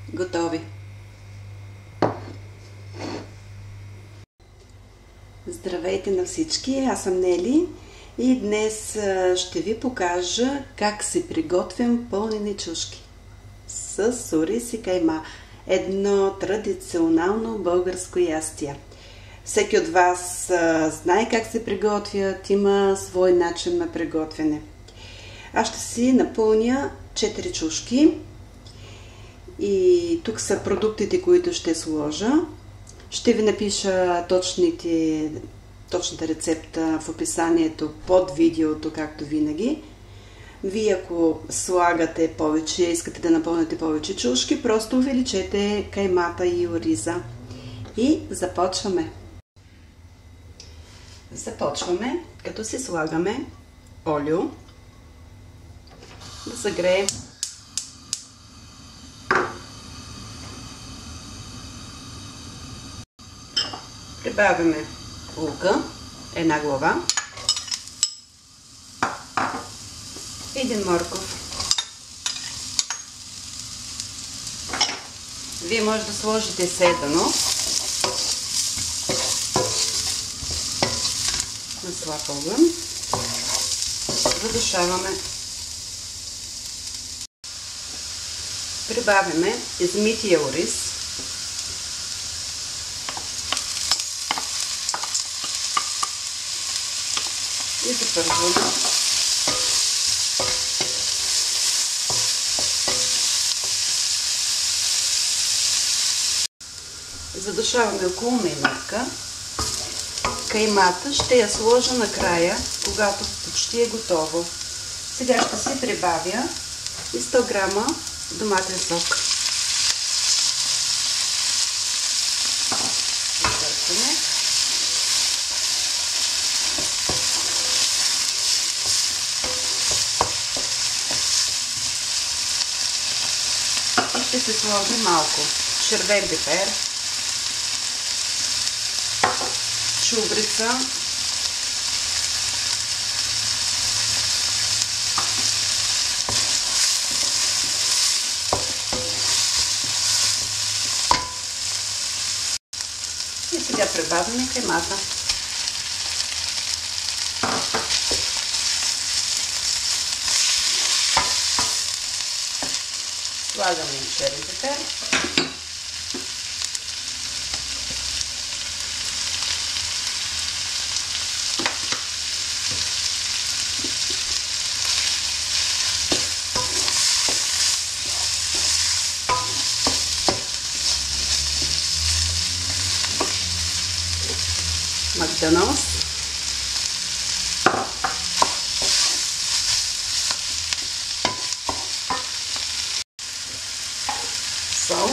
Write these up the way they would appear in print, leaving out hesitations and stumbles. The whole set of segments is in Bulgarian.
Готови! Здравейте на всички! Аз съм Нели и днес ще ви покажа как се приготвям пълнени чушки с ориз и кайма. Едно традиционално българско ястие. Всеки от вас знае как се приготвят, има свой начин на приготвяне. Аз ще си напълня 4 чушки и тук са продуктите, които ще сложа. Ще ви напиша точната рецепта в описанието под видеото, както винаги. Вие, ако слагате повече, искате да напълните повече чушки, просто увеличете каймата и ориза. И започваме. Започваме, като си слагаме олио да загрее. Прибавяме лука, една глава, един морков. Вие може да сложите седано на слаб огън. Задушаваме. Прибавяме измития ориз. И запързваме. Задушаваме около минутка. Каймата ще я сложа накрая, когато почти е готово. Сега ще си прибавя и 100 грама доматен сок. Забъркваме. И ще се сложи малко червен пипер, шубрица, и сега прибавяме каймата. Слагаме черен пипер. Магданоз, сол,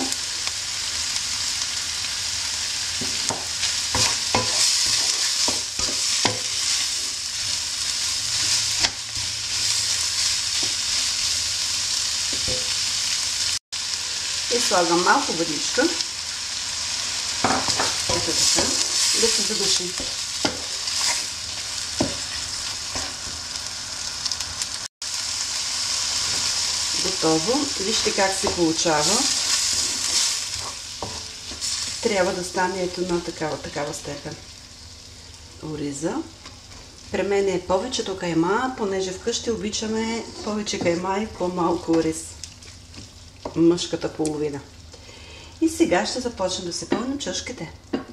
и слагам малко водичка, ето така, да се задуши. Готово. Вижте как се получава. Трябва да стане ето на такава степен. Ориза. При мен е повечето кайма, понеже вкъщи обичаме повече кайма и по-малко ориз. Мъжката половина. И сега ще започна да се пълним чушките.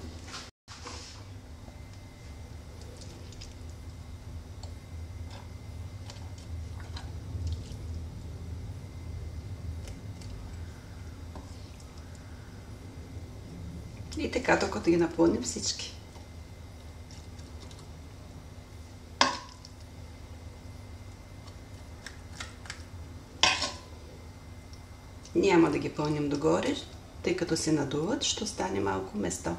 И така, докато ги напълним всички. Няма да ги пълним догоре, тъй като се надуват, ще остане малко место.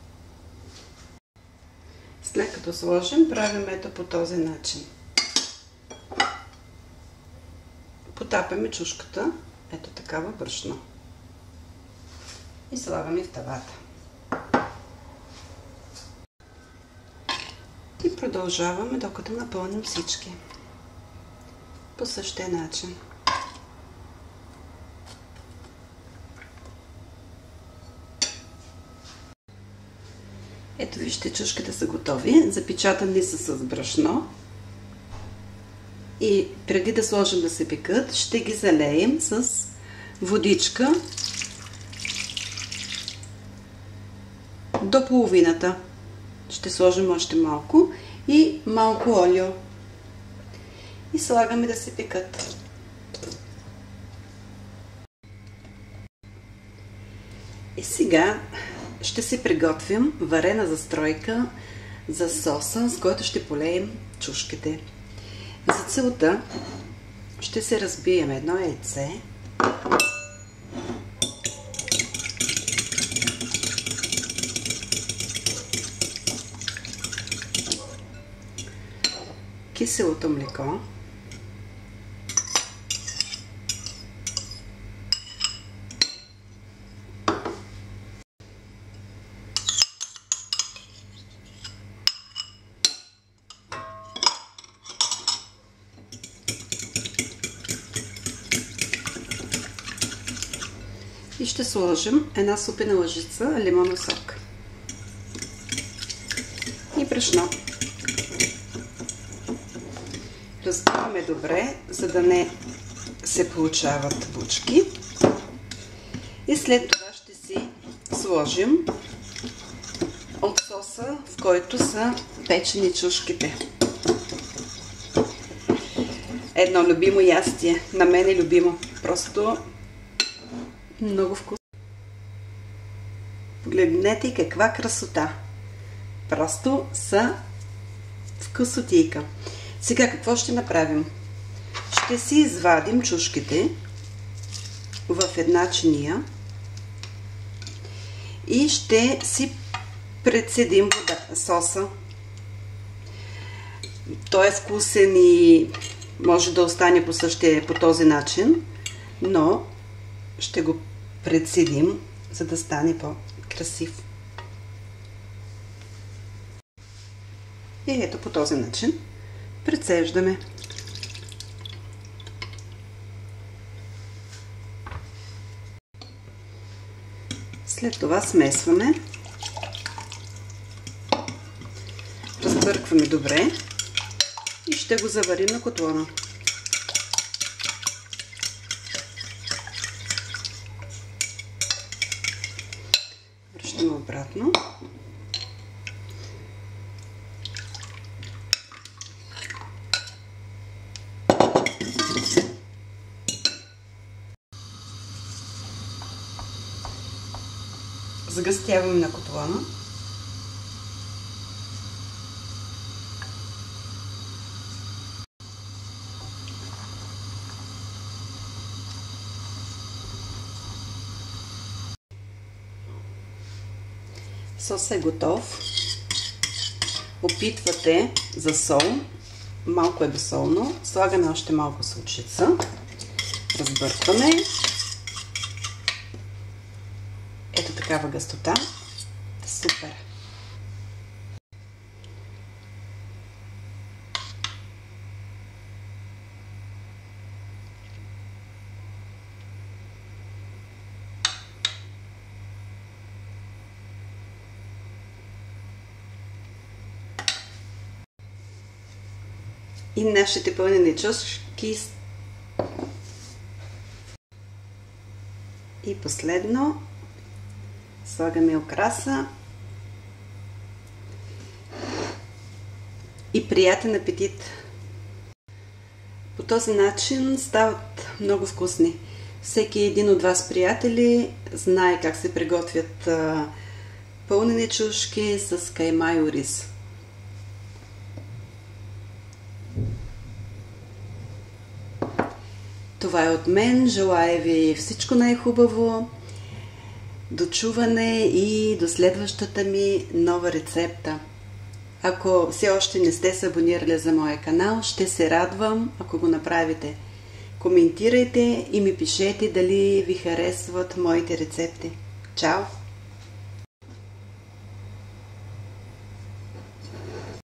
След като сложим, правим ето по този начин. Потапяме чушката, ето такава брашно. И слагаме в тавата. И продължаваме, докато напълним всички. По същия начин. Ето вижте, чушките са готови. Запечатани са с брашно. И преди да сложим да се пекат, ще ги залеем с водичка до половината. Ще сложим още малко и малко олио. И слагаме да се пекат. И сега ще си приготвим варена застройка за соса, с който ще полеем чушките. За целта ще се разбием едно яйце. Киселото млеко. И ще сложим една супена лъжица лимонов сок и брашно. Разбиваме добре, за да не се получават бучки. И след това ще си сложим от соса, в който са печени чушките. Едно любимо ястие. На мен е любимо. Просто много вкусно. Погледнете каква красота. Просто са вкусотийка. Сега какво ще направим? Ще си извадим чушките в една чиния и ще си прецедим соса. Той е вкусен и може да остане по този начин, но ще го прецедим, за да стане по-красив. И ето по този начин прецеждаме. След това смесваме. Разбъркваме добре и ще го заварим на котлона. Връщаме обратно. Загъстяваме на котлона. Сосът е готов. Опитвате за сол. Малко е безсолно. Слагаме още малко солчица. Разбъркваме. Ето такава гъстота. Супер! И нашите пълнени чушки. И последно слагаме окраса и приятен апетит! По този начин стават много вкусни. Всеки един от вас, приятели, знае как се приготвят пълнени чушки с кайма и ориз. Това е от мен. Желая ви всичко най-хубаво. До чуване и до следващата ми нова рецепта. Ако все още не сте се абонирали за моя канал, ще се радвам, ако го направите. Коментирайте и ми пишете дали ви харесват моите рецепти. Чао!